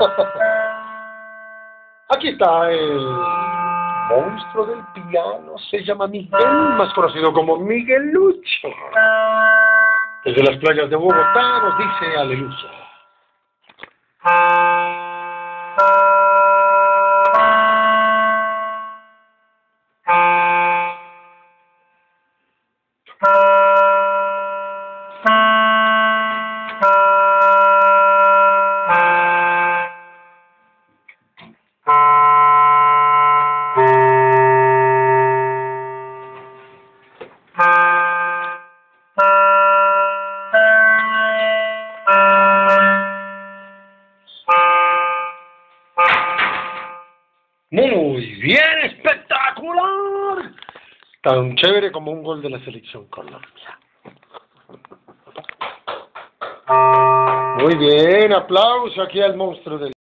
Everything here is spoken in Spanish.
Aquí está el monstruo del piano, se llama Miguel, más conocido como Miguelucho. Desde las playas de Bogotá nos dice aleluya. Muy bien, espectacular. Tan chévere como un gol de la selección Colombia. Muy bien, aplauso aquí al monstruo del